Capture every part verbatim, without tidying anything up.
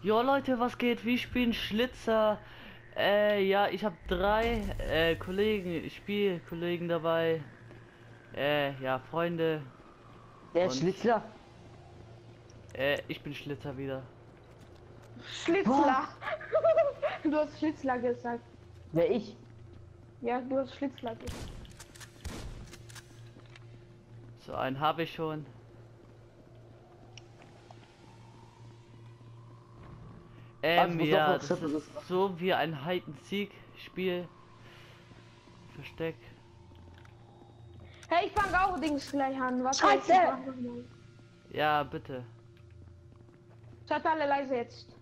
Jo Leute, was geht? Wir spielen Schlitzer. Äh, ja, ich habe drei äh, Kollegen, Spielkollegen dabei. Äh, ja, Freunde. Der Und, Schlitzler. Äh, ich bin Schlitzer wieder. Schlitzler. Du hast Schlitzler gesagt. Wer ich? Ja, du hast Schlitzler gesagt. So einen habe ich schon. Ähm, muss ja, auch noch das Schritte ist so wie ein Hide-and-Seek-Spiel. Versteck. Hey, ich fang auch Dings gleich an. Was Scheiße! Ja, bitte. Seid alle leise jetzt.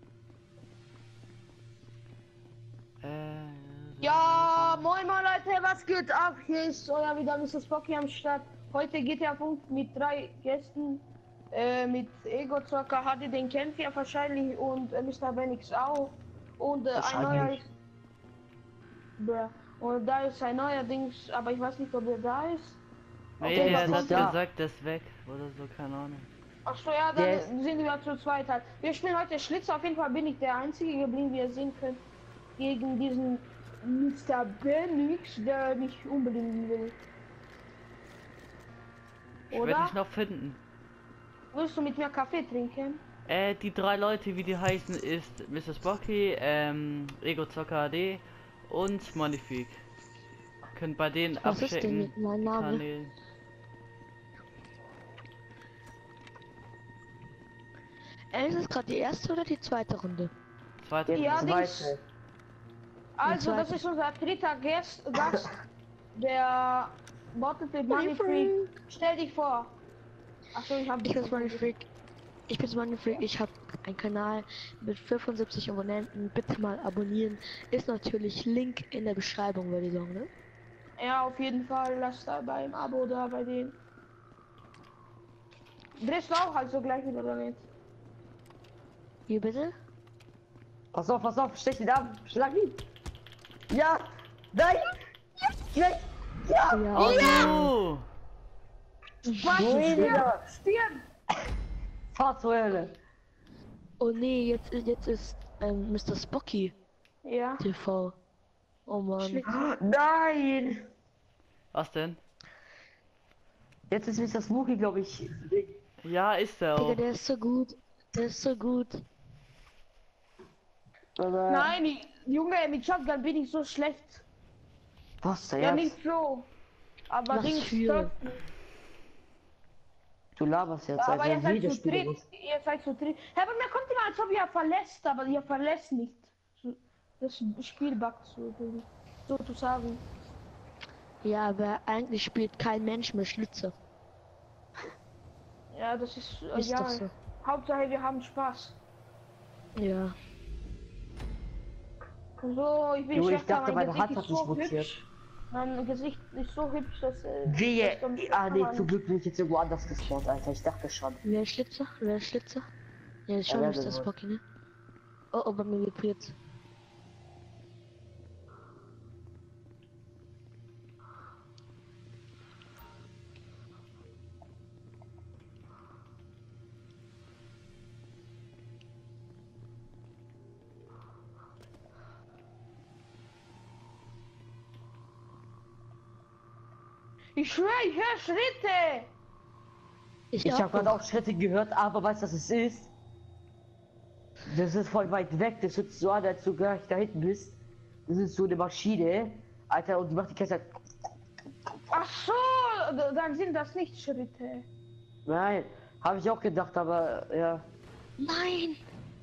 Äh, Ja, moin moin Leute, was geht ab? Hier ist euer wieder Mister Spocky am Start. Heute geht der Punkt mit drei Gästen. Äh, mit Ego Zocker, Hadi, den kennt ihr wahrscheinlich, und äh, Mister Benix auch. Und äh, ein neuer ist. Bruh. Und da ist ein neuer Dings, aber ich weiß nicht, ob er da ist. nee, Okay, der was hat kommt? gesagt, der ist weg. Oder so, keine Ahnung. Achso, ja, Der dann sind wir zu zweit halt. Wir spielen heute Schlitzer, auf jeden Fall bin ich der Einzige geblieben, wie ihr sehen könnt. Gegen diesen Mister Benix, der mich unbedingt will. Ich werde Oder? dich noch finden. Willst du mit mir Kaffee trinken? Äh, die drei Leute, wie die heißen, ist Mister Spocky, ähm, Ego Zocker H D und Monifique. Könnt bei denen Was ist denn abchecken. mit meinem Namen? Kanälen. Äh, Ist es gerade die erste oder die zweite Runde? Zweite. Ja, Zweite. Dings. Also, das ist unser dritter Gast, Gast der bottet mit Money Freak. Stell dich vor. Achso, ich hab Ich bin's Money Freak. Ich bin's Money Freak. Ich habe einen Kanal mit fünfundsiebzig Abonnenten. Bitte mal abonnieren. Ist natürlich Link in der Beschreibung, würde ich sagen, ne? Ja, auf jeden Fall. Lass da beim Abo da bei denen. Drehst du auch halt so gleich wieder oder nicht? Wie bitte? Pass auf, pass auf, stech ihn ab, schlag ihn. Ja! Nein! Ja! Ja! Ja. Ja! Oh! Was? Digga! Stirn! Fahr zur Hölle! Oh nee, jetzt, jetzt ist ähm, Mister Spocky Ja. T V. Oh Mann. Schlitzer. Nein! Was denn? Jetzt ist Mister Smokey, glaube ich. Ja, ist er Digga, auch. der ist so gut. Der ist so gut. Aber Nein, ich, Junge, mit Shotgun bin ich so schlecht. was der Ja, Ernst? nicht so. Aber Was Dings für? stört mich. Du laberst jetzt, Aber ihr als seid jeder zu Spieler dritt. muss. Ihr seid zu dritt. Ja, aber mir kommt immer, als ob ihr verlässt, aber ihr verlässt nicht. So- Das Spiel buggt so, sozusagen. Ja, aber eigentlich spielt kein Mensch mehr Schlitzer. Ja, das ist, äh, Ist ja. doch so. Hauptsache, wir haben Spaß. Ja. So, ich bin Jo, ich schlechter, dachte, mein meine Gesicht Hand ist hat so mich mutiert. hübsch. Mein Gesicht ist so hübsch, dass... Äh, Wehe! dass dann Ah, nee, man- zum Glück bin ich jetzt irgendwo anders gespawnt, Alter. Ich dachte schon. Wer ist Schlitzer? Wer ist Schlitzer? Ja, ist schon wer Mister denn wohl? Spocky, ne? Oh, oh, bei mir vibriert. Ich schwöre, ich höre Schritte! Ich, Ich auch habe gerade noch. auch Schritte gehört, aber weißt du, was es ist? Das ist voll weit weg. Das hört sich so an, als du gar nicht da hinten bist. Das ist so eine Maschine, Alter, und die macht die ganze Zeit. Ach so, d- dann sind das nicht Schritte. Nein, habe ich auch gedacht, aber ja. Nein!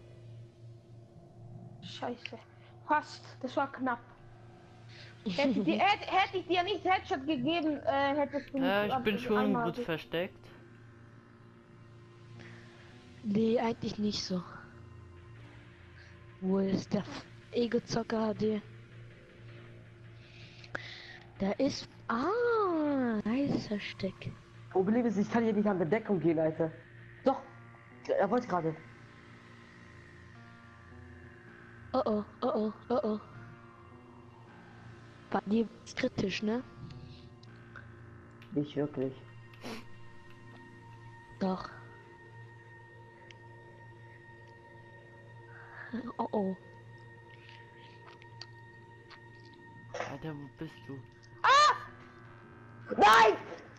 Scheiße. Fast, das war knapp. Hätte, ich dir, hätte, hätte ich dir nicht Headshot gegeben, äh, hättest du mich Äh, ich ab- bin schon einmal gut ge- versteckt. Nee, eigentlich nicht so. Wo ist der Ego-Zocker H D? Da ist... Ah, nice Versteck. Problem ist, ich kann hier nicht an Bedeckung gehen, Alter. Doch, er wollte gerade. Oh oh, oh oh, oh oh. Bei dir ist kritisch, ne? Nicht wirklich. Doch. Oh oh. Alter, wo bist du? Nein!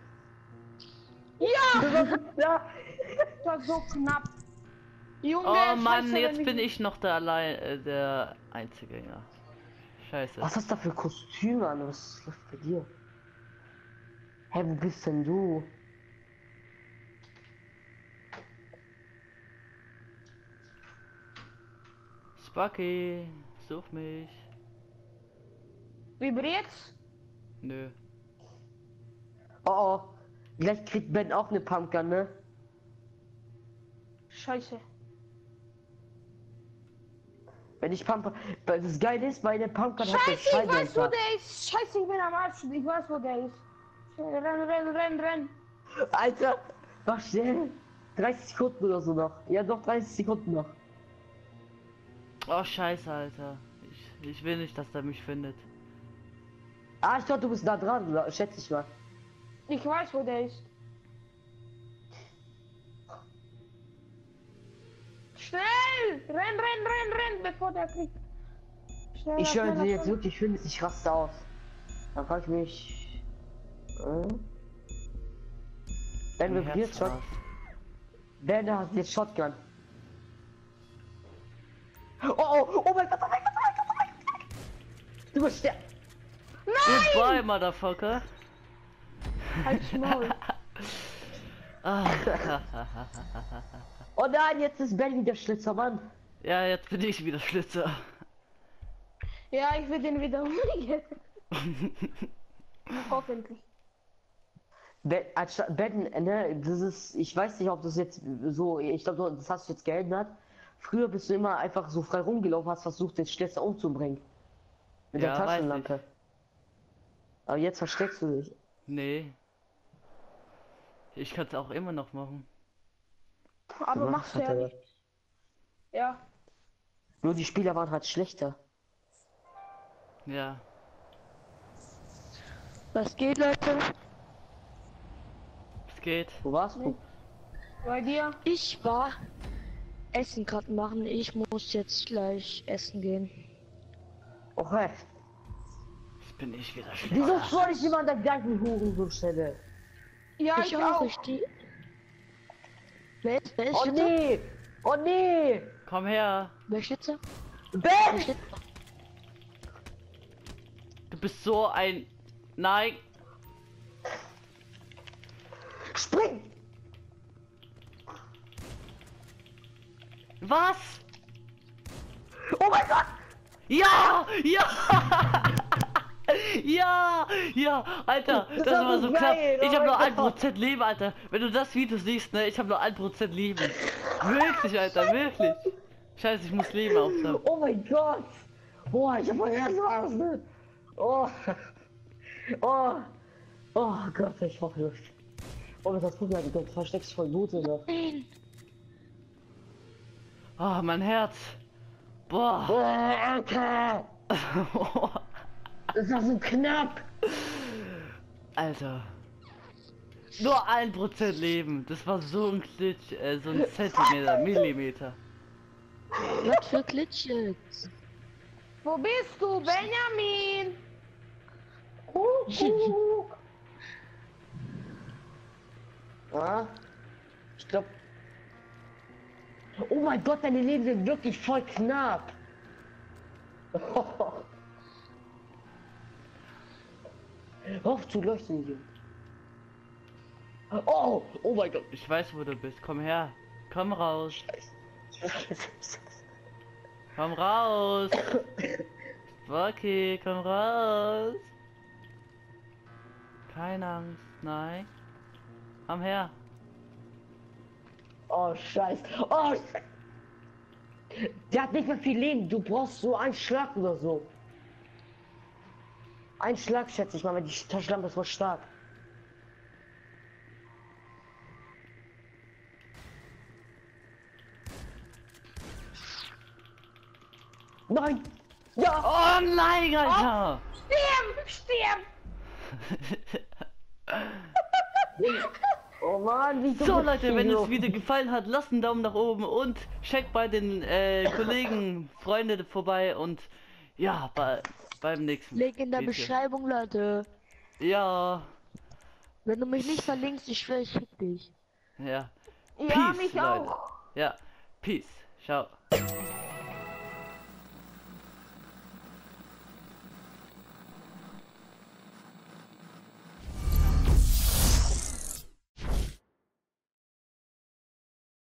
Ja! Ja! Das war so knapp. Junge, Oh Mann, scheiße, jetzt wenn bin ich noch der allein, äh, der Einzige, ja. Scheiße. Was hast du da für Kostüme an? Was läuft bei dir? Hä, wo bist denn du? Spucky, such mich. Vibriert's? Nö. Oh oh. Gleich kriegt Ben auch eine Pumpgun, ne? Scheiße. Wenn ich Pumpgun. Weil das Geile ist, meine Pumpgun hat den Scheiße, ich weiß, wo Scheibenwischer. der ist. Scheiße, ich bin am Arsch. Ich weiß, wo der ist. Renn, renn, renn, renn. Alter, mach schnell. dreißig Sekunden oder so noch. Ja, doch dreißig Sekunden noch. Oh Scheiße, Alter. Ich, ich will nicht, dass der mich findet. Ah, ich glaube, du bist da dran, oder? Schätze ich mal. Ich weiß, wo der ist. Schnell! Renn, renn, renn, renn, bevor der kriegt. Schneller, Ich höre schneller, dir jetzt schneller. wirklich finde, ich raste aus. Dann frage ich mich. Äh? Ben Mein vibriert Herz schon. rast. Ben hat jetzt Shotgun. Oh, oh, oh mein Gott, oh mein Gott, oh mein Gott, oh mein Gott. Du musst sterben. Goodbye, Motherfucker. Halt's Maul. Ah. Oh nein, jetzt ist Ben wieder Schlitzer, Mann. Ja, jetzt bin ich wieder Schlitzer. Ja, ich will den wieder umbringen. Hoffentlich. Ben, anstatt- Ben, ne, das ist, ich weiß nicht, ob das jetzt so, ich glaube, das hast du jetzt geändert. Früher bist du immer einfach so frei rumgelaufen, hast versucht, den Schlitzer umzubringen. Mit Ja, der weiß Taschenlampe. Aber jetzt versteckst du dich. Nee. Ich kann es auch immer noch machen. Aber Du machst machst du ja halt, nicht. Ja. Nur die Spieler waren halt schlechter. Ja. Was geht, Leute? Es geht. Wo warst du? Bei dir? Ich war Essen gerade machen. Ich muss jetzt gleich essen gehen. Okay. Jetzt bin ich wieder Wieso Schlitzer. soll ich immer an der gleichen Hurensohn-Stelle? Ja, ich ich, auch. auch. Ich die... Wer ist, wer ist Oh Schlitzer? nee! Oh nee! Komm her. Wer ist Schlitzer? Wer Ben! ist Schlitzer? Du bist so ein... Nein. Spring! Was? Oh mein Gott! Ja! Ja! Ja! Ja! Alter, das, Das war war so so knapp. geil, oh Ich habe mein nur ein Gott. Prozent Leben, Alter. Wenn du das Video siehst, ne? Ich habe nur ein Prozent Leben. Wirklich, Alter, wirklich. Scheiße, ich muss Leben aufsammeln. Oh mein Gott! Boah, ich hab mein Herz rasen! Oh! Oh! Oh Gott, ich hoffe nicht. Oh, das Problem, du versteckst voll gut, oder? Oh, mein Herz. Boah. Oh, Alter! Das war so knapp! Alter. Nur ein Prozent Leben. Das war so ein Glitch, äh, so ein Zentimeter, Millimeter. Was für Glitch jetzt? Wo bist du, Benjamin? Ja? Ich glaub. Oh mein Gott, deine Leben sind wirklich voll knapp! Hoff zu leuchten hier. Oh! Oh mein Gott! Ich weiß, wo du bist. Komm her. Komm raus. Komm raus. Okay, komm raus. Keine Angst. Nein. Komm her. Oh Scheiß! Oh Scheiß! Der hat nicht mehr viel Leben. Du brauchst so einen Schlag oder so. Ein Schlag, schätze ich mal, wenn die Taschenlampe ist voll stark. Nein! Ja! Oh nein, Alter. Stirb! Stirb! Oh Mann, wie dumm So ist Leute, die wenn so? das Video gefallen hat, lasst einen Daumen nach oben und checkt bei den äh, Kollegen, Freunde vorbei und ja, bei, beim nächsten Link in der Video. Beschreibung, Leute. Ja, Wenn du mich nicht verlinkst, ich schwöre, ich fick dich. ja. Ja, Peace, mich Leute. auch. Ja, Peace. Ciao.